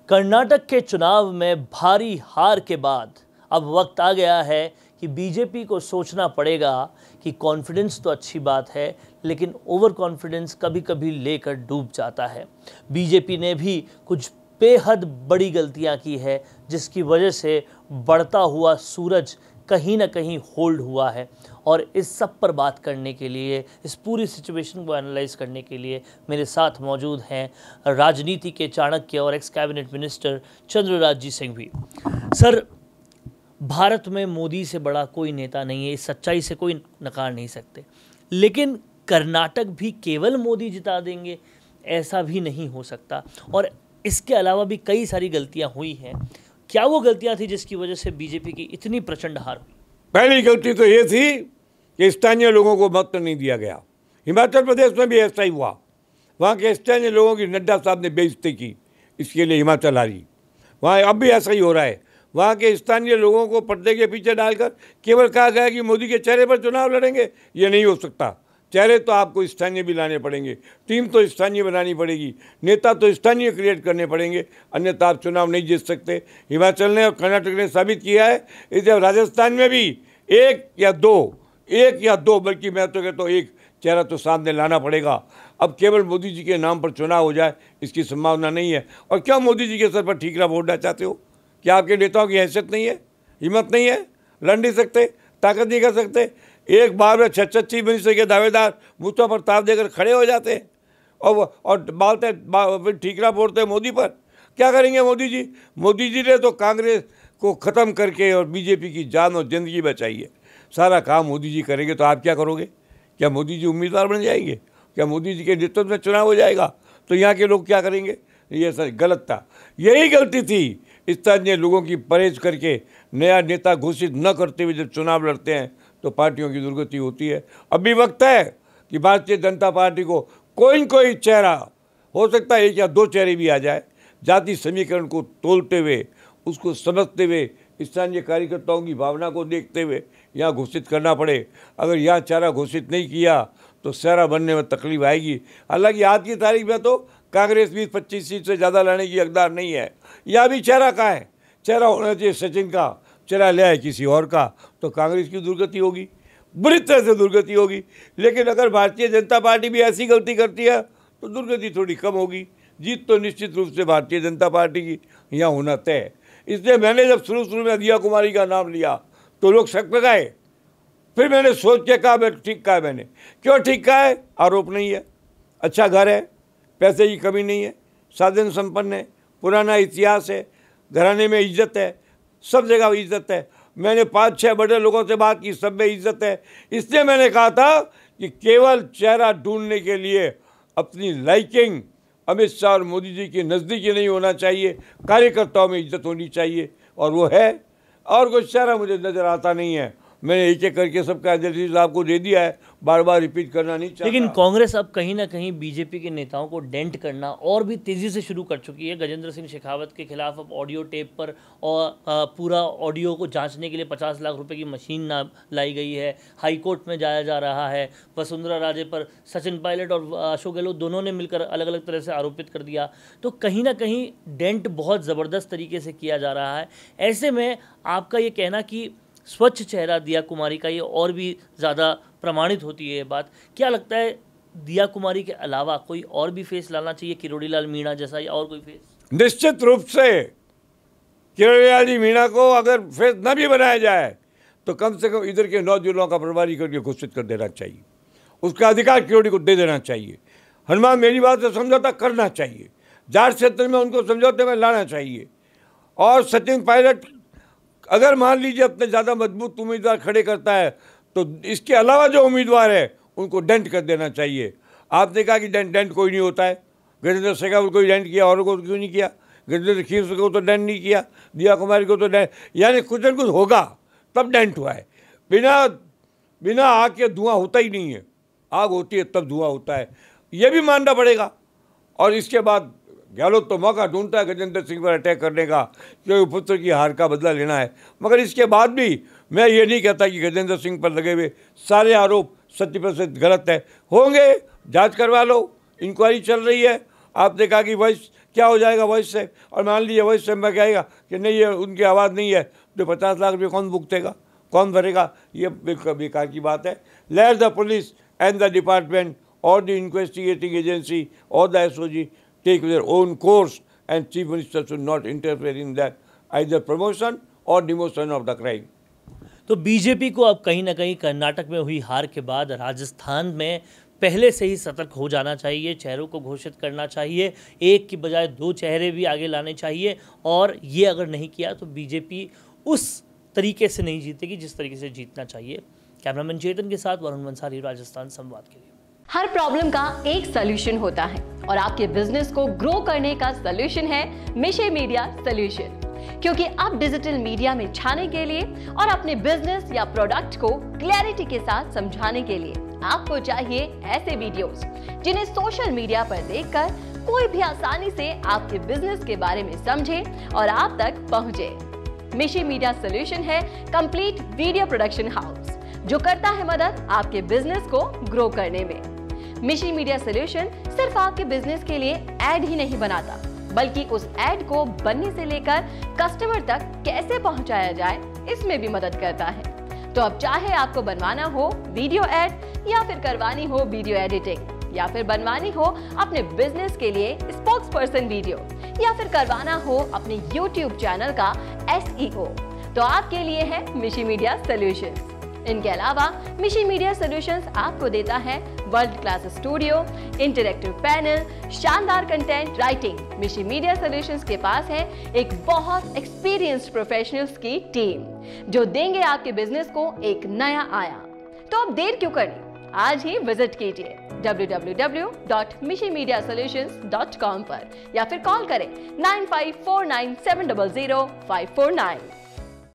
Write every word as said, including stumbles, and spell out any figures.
कर्नाटक के चुनाव में भारी हार के बाद अब वक्त आ गया है कि बीजेपी को सोचना पड़ेगा कि कॉन्फिडेंस तो अच्छी बात है, लेकिन ओवर कॉन्फिडेंस कभी कभी लेकर डूब जाता है। बीजेपी ने भी कुछ बेहद बड़ी गलतियां की है, जिसकी वजह से बढ़ता हुआ सूरज कहीं ना कहीं होल्ड हुआ है। और इस सब पर बात करने के लिए, इस पूरी सिचुएशन को एनालाइज करने के लिए मेरे साथ मौजूद हैं राजनीति के चाणक्य और ex cabinet minister Chandraraj Singh भी। सर, भारत में मोदी से बड़ा कोई नेता नहीं है, इस सच्चाई से कोई नकार नहीं सकते, लेकिन कर्नाटक भी केवल मोदी जिता देंगे ऐसा भी नहीं हो सकता। और इसके अलावा भी कई सारी गलतियां हुई हैं। क्या वो गलतियां थी जिसकी वजह से बीजेपी की इतनी प्रचंड हार हुई? पहली गलती तो ये थी कि स्थानीय लोगों को मत नहीं दिया गया। हिमाचल प्रदेश में भी ऐसा ही हुआ। वहाँ के स्थानीय लोगों की नड्डा साहब ने बेइज्जती की, इसके लिए हिमाचल हारी। वहाँ अब भी ऐसा ही हो रहा है। वहाँ के स्थानीय लोगों को पर्दे के पीछे डालकर केवल कहा गया कि मोदी के चेहरे पर चुनाव लड़ेंगे। ये नहीं हो सकता। चेहरे तो आपको स्थानीय भी लाने पड़ेंगे, टीम तो स्थानीय बनानी पड़ेगी, नेता तो स्थानीय क्रिएट करने पड़ेंगे, अन्यथा आप चुनाव नहीं जीत सकते। हिमाचल ने और कर्नाटक ने साबित किया है। इसे राजस्थान में भी एक या दो एक या दो बल्कि मैं तो कहता हूँ एक चेहरा तो सामने लाना पड़ेगा। अब केवल मोदी जी के नाम पर चुनाव हो जाए, इसकी संभावना नहीं है। और क्या मोदी जी के सर पर ठीकरा फोड़ना चाहते हो? क्या आपके नेताओं की हैसियत नहीं है, हिम्मत नहीं है, लड़ नहीं सकते, ताकत नहीं कर सकते? एक बार में छत्तीस मिनिस्टर के दावेदार मुझ पर ताव देकर खड़े हो जाते हैं और और बालते फिर ठीकरा फोड़ते मोदी पर। क्या करेंगे मोदी जी? मोदी जी ने तो कांग्रेस को ख़त्म करके और बीजेपी की जान और जिंदगी बचाई है। सारा काम मोदी जी करेंगे तो आप क्या करोगे? क्या मोदी जी उम्मीदवार बन जाएंगे? क्या मोदी जी के नेतृत्व में चुनाव हो जाएगा तो यहाँ के लोग क्या करेंगे? ये सर गलत था। यही गलती थी स्थानीय लोगों की परहेज करके नया नेता घोषित न करते हुए जब चुनाव लड़ते हैं तो पार्टियों की दुर्गति होती है। अब भी वक्त है कि भारतीय जनता पार्टी को कोई न कोई चेहरा, हो सकता है एक या दो चेहरे भी आ जाए, जाति समीकरण को तोलते हुए, उसको समझते हुए, स्थानीय कार्यकर्ताओं की भावना को देखते हुए यहाँ घोषित करना पड़े। अगर यहाँ चेहरा घोषित नहीं किया तो चेहरा बनने में तकलीफ आएगी। हालांकि आज की तारीख में तो कांग्रेस बीस पच्चीस सीट से ज़्यादा लड़ने की हकदार नहीं है। यहाँ भी चेहरा कहाँ है? चेहरा होना चाहिए सचिन का, चला ले आए किसी और का, तो कांग्रेस की दुर्गति होगी, बुरी तरह से दुर्गति होगी। लेकिन अगर भारतीय जनता पार्टी भी ऐसी गलती करती है तो दुर्गति थोड़ी कम होगी। जीत तो निश्चित रूप से भारतीय जनता पार्टी की यहाँ होना तय है। इसलिए मैंने जब शुरू शुरू में दिया कुमारी का नाम लिया तो लोग शक में गए। फिर मैंने सोच के कहा मैं ठीक कहा। मैंने क्यों ठीक कहा है? आरोप नहीं है, अच्छा घर है, पैसे की कमी नहीं है, साधन संपन्न है, पुराना इतिहास है, घराने में इज्जत है, सब जगह इज्जत है। मैंने पाँच छः बड़े लोगों से बात की, सब में इज्जत है। इसलिए मैंने कहा था कि केवल चेहरा ढूंढने के लिए अपनी लाइकिंग अमित शाह और मोदी जी के नज़दीकी नहीं होना चाहिए, कार्यकर्ताओं में इज्जत होनी चाहिए, और वो है। और कोई चेहरा मुझे नज़र आता नहीं है। मैंने एक एक करके सबका एनालिसिस आपको दे दिया है, बार बार रिपीट करना नहीं चाहता। लेकिन कांग्रेस अब कहीं ना कहीं बीजेपी के नेताओं को डेंट करना और भी तेजी से शुरू कर चुकी है। गजेंद्र सिंह शेखावत के खिलाफ अब ऑडियो टेप पर और पूरा ऑडियो को जांचने के लिए पचास लाख रुपए की मशीन ना लाई गई है। हाई कोर्ट में जाया जा रहा है। वसुंधरा राजे पर सचिन पायलट और अशोक गहलोत दोनों ने मिलकर अलग अलग तरह से आरोपित कर दिया। तो कहीं ना कहीं डेंट बहुत ज़बरदस्त तरीके से किया जा रहा है। ऐसे में आपका ये कहना कि स्वच्छ चेहरा दिया कुमारी का ये और भी ज़्यादा प्रमाणित होती है ये बात। क्या लगता है दिया कुमारी के अलावा कोई और भी फेस लाना चाहिए, किरोड़ी लाल मीणा जैसा, या और कोई फेस? निश्चित रूप से किरोड़ी लाल मीणा को अगर फेस न भी बनाया जाए तो कम से कम इधर के नौ जिलों का प्रभारी करके घोषित कर देना चाहिए। उसका अधिकार किरोड़ी को दे देना चाहिए। हनुमान मेरी बात से समझौता करना चाहिए। जाट क्षेत्र में उनको समझौते में लाना चाहिए। और सचिन पायलट अगर मान लीजिए अपने ज़्यादा मजबूत उम्मीदवार खड़े करता है तो इसके अलावा जो उम्मीदवार है उनको डेंट कर देना चाहिए। आपने कहा कि डेंट डेंट कोई नहीं होता है। गजेंद्र शेखावत को डेंट किया, और को क्यों नहीं किया? गजेंद्र खीर को तो डेंट नहीं किया, दिया कुमारी को तो डेंट, यानी कुछ न कुछ होगा तब डेंट हुआ है। बिना बिना आग के धुआं होता ही नहीं है। आग होती है तब धुआं होता है, ये भी मानना पड़ेगा। और इसके बाद गहलोत तो मौका ढूंढता है गजेंद्र सिंह पर अटैक करने का, क्योंकि पुत्र की हार का बदला लेना है। मगर इसके बाद भी मैं ये नहीं कहता कि गजेंद्र सिंह पर लगे हुए सारे आरोप सत्य प्रतिशत गलत है। होंगे, जांच करवा लो, इंक्वायरी चल रही है। आपने कहा कि वॉइस क्या हो जाएगा वॉइस से? और मान लीजिए वॉइस से मैं कहेगा कि नहीं ये उनकी आवाज़ नहीं है, तो पचास लाख रुपये कौन भुगतेगा, कौन भरेगा? ये बिल्कुल बेकार की बात है। Let the police and the department or the investigating agency or the S O G take their own course and chief minister should not interfere in that either promotion or demotion of the crime. तो BJP को अब कहीं ना कहीं कर्नाटक में हुई हार के बाद राजस्थान में पहले से ही सतर्क हो जाना चाहिए, चेहरों को घोषित करना चाहिए, एक की बजाय दो चेहरे भी आगे लाने चाहिए। और ये अगर नहीं किया तो बीजेपी उस तरीके से नहीं जीतेगी जिस तरीके से जीतना चाहिए। कैमरामैन चेतन के साथ वरुण मंसारी, राजस्थान संवाद के लिए। हर प्रॉब्लम का एक सलूशन होता है और आपके बिजनेस को ग्रो करने का सलूशन है मिशे मीडिया सॉल्यूशन। क्योंकि अब डिजिटल मीडिया में छाने के लिए और अपने बिजनेस या प्रोडक्ट को क्लैरिटी के साथ समझाने के लिए आपको चाहिए ऐसे वीडियोस जिन्हें सोशल मीडिया पर देखकर कोई भी आसानी से आपके बिजनेस के बारे में समझे और आप तक पहुंचे। मिशे मीडिया सॉल्यूशन है कंप्लीट वीडियो प्रोडक्शन हाउस जो करता है मदद आपके बिजनेस को ग्रो करने में। मिशे मीडिया सॉल्यूशन सिर्फ आपके बिजनेस के लिए एड ही नहीं बनाता, बल्कि उस एड को बनने से लेकर कस्टमर तक कैसे पहुंचाया जाए इसमें भी मदद करता है। तो अब चाहे आपको बनवाना हो वीडियो एड या फिर करवानी हो वीडियो एडिटिंग या फिर बनवानी हो अपने बिजनेस के लिए स्पोक्स पर्सन वीडियो या फिर करवाना हो अपने यूट्यूब चैनल का एस ई ओ, तो आपके लिए है मिशे मीडिया सॉल्यूशंस। इनके अलावा मिशे मीडिया सॉल्यूशंस आपको देता है world class studio, interactive panel, शानदार कंटेंट राइटिंग। मिशे मीडिया सॉल्यूशंस के पास है एक बहुत एक्सपीरियंस्ड प्रोफेशनल्स की टीम जो देंगे आपके बिजनेस को एक नया आयाम। तो अब देर क्यों करनी, आज ही विजिट कीजिए डब्ल्यू डब्ल्यू डब्ल्यू डॉट मिशे मीडिया सॉल्यूशंस डॉट कॉम पर या फिर कॉल करें nine five four nine seven double zero five four nine.